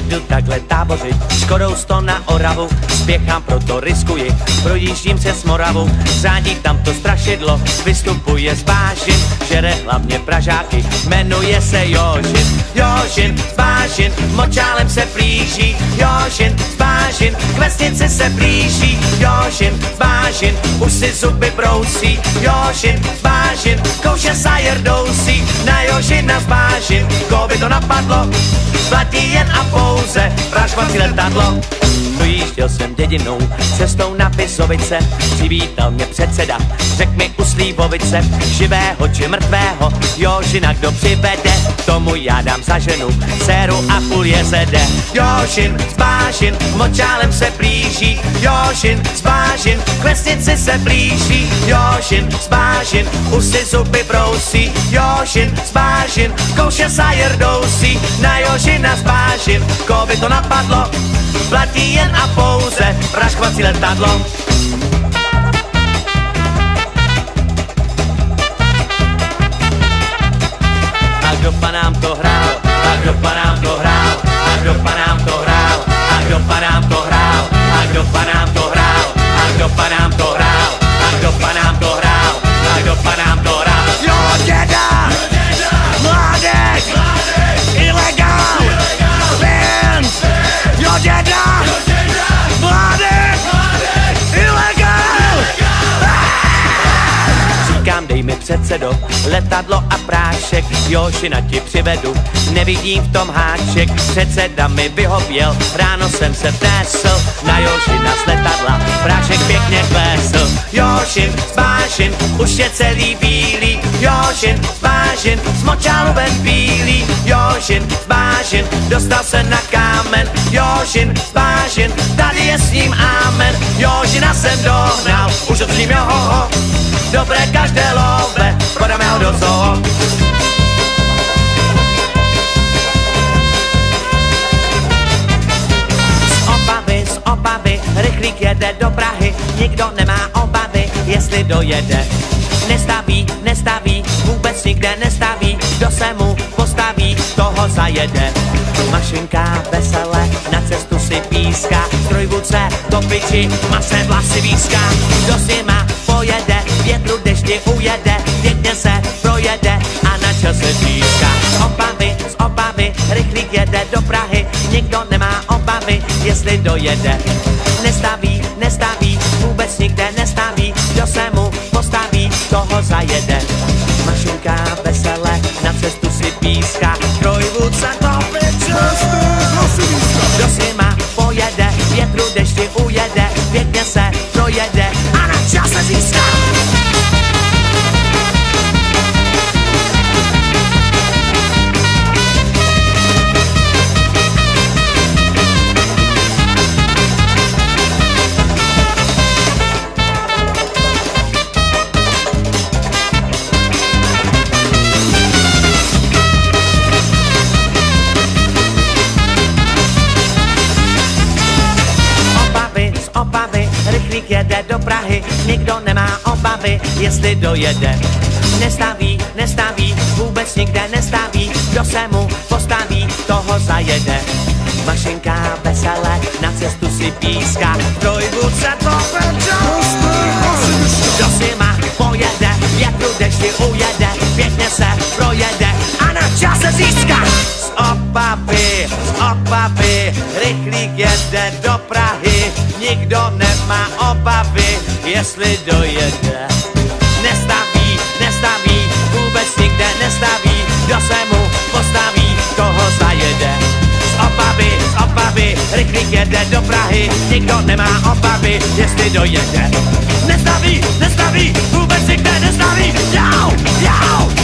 jdu takhle tábořit, Škodou 100 na Oravu, spěchám, proto riskuji, projíždím přes Moravu, řádí tam to strašidlo, vystupuje z Bážin, žere hlavně Pražáky, jmenuje se Jožin. Jožin z Bážin, močálem se blíží, Jožin z Bážin, k vesnici se blíží, Jožin z Bážin, už si zuby brousí, Jožin z Bážin, kouše sajer dousí, na Jožina z Bážin, koho by to napadlo, platí jen a pouze praškvací letadlo. Dojížděl jsem dědinou, cestou na Pisovice, přivítal mě předseda, řekl mi u Slívovice, živého či mrtvého, Jožina kdo přivede, tomu já dám za ženu, dceru a půl jezede. Jožin z Bážin, močálem se blíží, Jožin z Bážin, k vesnici se blíží, Jožin z Bážin, už si zuby brousí, Jožin z Bážin, kouše sajer dousí, na Jožina z Bážin, koho by to napadlo, platí jen a pouze praškvací letadlo. A kdo pa nám to hrál, a kdo pa nám to hrál, a kdo pa nám to hrál, a kdo pa nám to hrál, a kdo pa nám to hrál, a kdo pa nám to hrál, a kdo pa nám to hrál, a kdo pa nám to hrál. Jo děda, mládek, ilegál, Vince, jo děda, mládek, ilegál. Říkám, dej mi předsedo, letadlo a prášek, Jožina ti přivedu, nevidím v tom háček, předseda mi vyhověl, ráno jsem se vnesl, na Jožina z letadla, prášek pěkně klesl. Jožin z Bážin, už je celý bílý, Jožin z Bážin, z močálu ven bílý, Jožin z Bážin, dostal se na kámen, Jožin z Bážin, tady je s ním amen, Jožina jsem dohnal, už odřím jeho, dobré každé love, podáme ho do zoo. Z obavy, rychlík jede do Prahy, nikdo nemá obavy, jestli dojede. Nestaví, vůbec nikde nestaví, kdo se mu postaví, toho zajede. Mašinka vesele, na cestu si píská, strojvůdce do piči, masné vlasy výská. Kdo si má pojede, větru dešti ujede, pěkně se projede a na čel se píská. Z obavy, rychlík jede do Prahy, nikdo nemá obavy, jestli dojede. Nestaví, vůbec nikde nestaví, kdo se mu postaví, toho zajede. Mašinka vesele, na cestu si píská, strojvůdce do piči, kdo si má pojede, větru dešti ujede, pěkně se projede a na čas se získá. Rychlík jede do Prahy, nikdo nemá obavy, jestli dojede. Nestaví, vůbec nikde nestaví, kdo se mu postaví, toho zajede. Mašinka vesele, na cestu si píská, strojvůdce to peče. Kdo si má pojede, větru dešti ujede, pěkně se projede a na čas se získá. Z obavy, rychlík jede do Prahy, nikdo nemá obavy, jestli dojede. Nestaví, vůbec nikde nestaví, kdo se mu postaví, toho zajede. Z obavy, rychlík jede do Prahy, nikdo nemá obavy, jestli dojede. Nestaví, vůbec nikde nestaví, jau.